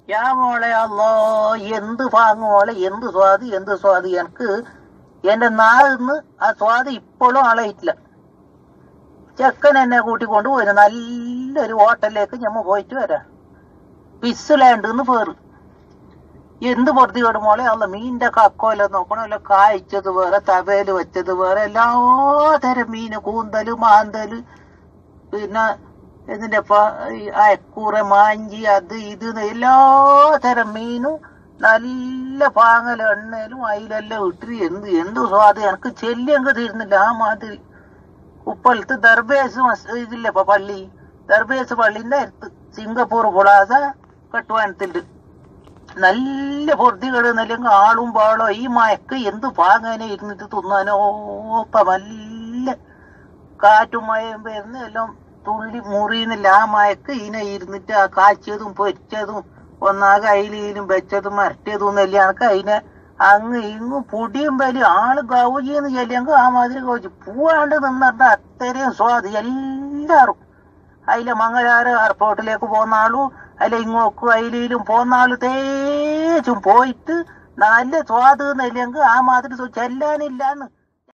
യാ മോളെ അല്ലോ എന്ത് പാങ്ങ് മോളെ, എന്ത് സ്വാദ്, എന്ത് സ്വാദ്. എനിക്ക് എന്റെ നാളിന്ന് ആ സ്വാദ് ഇപ്പോഴും ആളയിട്ടില്ല. ചെക്കൻ എന്നെ കൂട്ടിക്കൊണ്ട് പോയി നല്ലൊരു ഹോട്ടലിലേക്ക് ഞമ്മ പോയിട്ട് വരാം. പിസ്ലാൻഡ് എന്ന് പേര്. എന്ത് പൊറുതികേട് മോളെ അല്ല. മീനിന്റെ കക്കോല നോക്കണം, അല്ല കായ്ച്ചത് വേറെ, തവയില് വെച്ചത് വേറെ, എല്ലാ തരം മീന്, കൂന്തല്, മാന്തല്, പിന്നെ ഇതിന്റെ അയക്കൂറ, മാഞ്ചി, അത് ഇത് എല്ലാ തരം മീനും നല്ല പാങ്ങല എണ്ണയിലും അതിലെല്ലാം ഇട്ട് എന്ത് സ്വാദ്. എനിക്ക് ചെല്ലിയങ്ങ് തീരുന്നില്ല ആ മാതിരി. ഉപ്പളത്ത് ദർബേസ് ഇതില്ലേ ഇപ്പൊ പള്ളി, ദർബേസ് പള്ളിന്റെ അടുത്ത് സിംഗപ്പൂർ പ്ലാസ കട്ടുവാനത്തിണ്ട്. നല്ല പൊറുതികേട് എന്നല്ലെങ്കിൽ ആളും പാളോ. ഈ മയക്ക് എന്ത് പാങ്ങനെ ഇരുന്നിട്ട് തിന്നാനോ. ഇപ്പൊ നല്ല കാറ്റും മഴയും വരുന്ന എല്ലാം തുള്ളി മുറിയുന്നില്ല. ആ മയക്ക് ഇതിനെ ഇരുന്നിട്ട് ആ കാച്ചിയതും പൊരിച്ചതും ഒന്നാകെ അയിലും വെച്ചതും മരട്ടിയതും എന്നല്ലേ എനിക്ക് അതിനെ അങ്ങ് ഇങ്ങും പൊടിയും വലിയ ആള് ഗൗജിന്ന് ചെല്ലിയെങ്കിൽ ആ മാതിരി ഗൗജി പൂവാണ്ട് നിന്നിട്ട് അത്രയും സ്വാദ്. എല്ലാരും അതിലെ മംഗലാറ് എയർപോർട്ടിലേക്ക് പോകുന്ന ആളും അതിലെ ഇങ്ങോക്കും അതിലും പോകുന്ന ആള് തേച്ചും പോയിട്ട് നല്ല സ്വാദ് എന്നല്ലെങ്കിൽ ആ മാതിരി ചെല്ലാനില്ലാന്ന്.